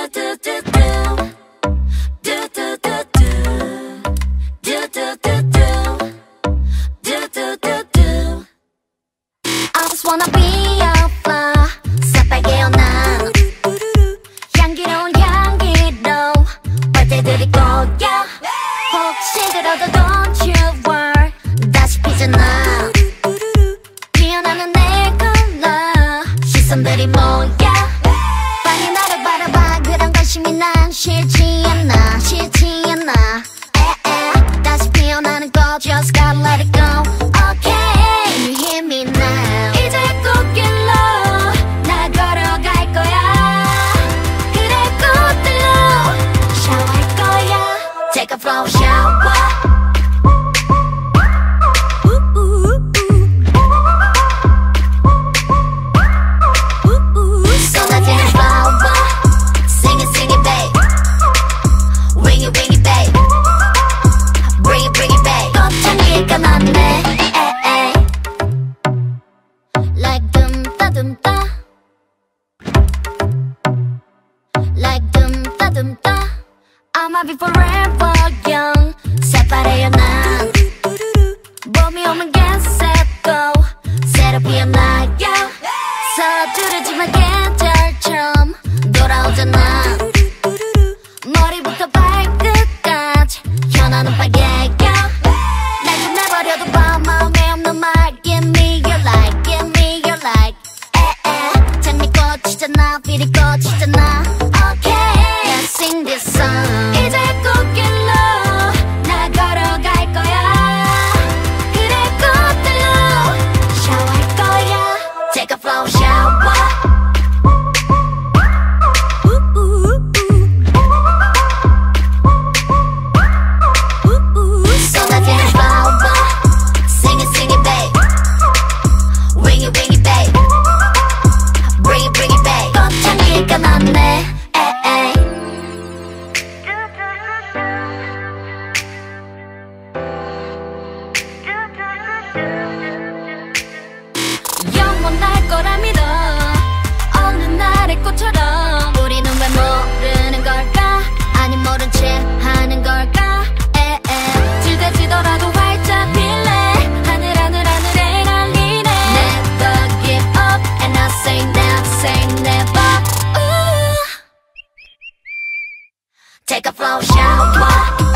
I just wanna be a flower 새빨개 연한 향기로운 향기로 빨대들이 거야 혹시 들어도 don't you worry 다시 피잖아 피어나는 내 컬러 시선들이 모여 빨리 나를 바라봐 그런 관심이 난 싫지 않아 싫지 않아 에에 다시 피어나는 거 just gotta let it go okay can you hear me now 이제 꽃길로 나 걸어갈 거야 그래 꽃들로 샤워할 거야 take a flow shower Like dum-da-dum-da Like dum-da-dum-da I'ma be forever young 새빨개요 난 봄이 오면 get set go 새로 피어나요 서두르지만 계절처럼 돌아오잖아 머리부터 발끝까지 현아는 빨개요 날 끝내버려도 봐 마음에 없는 말 Give me your light, give me your light 에에 장미꽃이잖아 피리 꽃이잖아 Okay Let's sing this song 이제 꽃길로 나 걸어갈 거야 그래 꽃들로 샤워할 거야 Take a flow shower 영원할 거라 믿어 어느 날의 꽃처럼 우리는 왜 모르는 걸까 아니 모른 채 하는 걸까 에에 질대지더라도 활짝 필래 하늘 하늘 하늘에 날리네 Never give up and I say never say never Ooh. Take a flow shower